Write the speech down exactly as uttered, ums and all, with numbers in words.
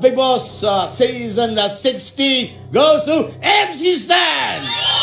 Bigg Boss uh, season uh, sixty goes to M C Stan.